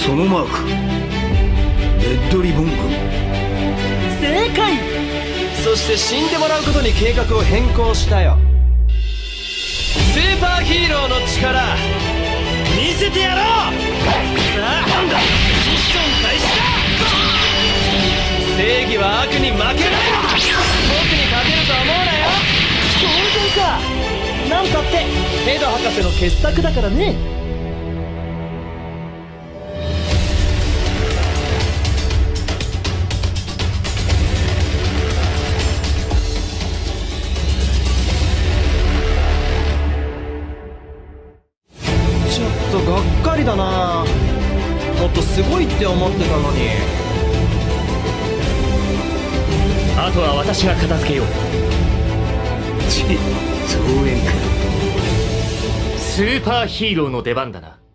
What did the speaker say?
そのマーク、レッドリボン軍。 正解。 そして死んでもらうことに計画を変更したよ。スーパーヒーローの力見せてやろう。さあなんだ、ミッション開始だ。正義は悪に負けない。僕に勝てるとは思うなよ。 当然さ。なんたってヘド博士の傑作だからね。 ちょっとがっかりだな。もっとすごいって思ってたのに。 あとは私が片付けよう。 ち、増援か。 スーパーヒーローの出番だな。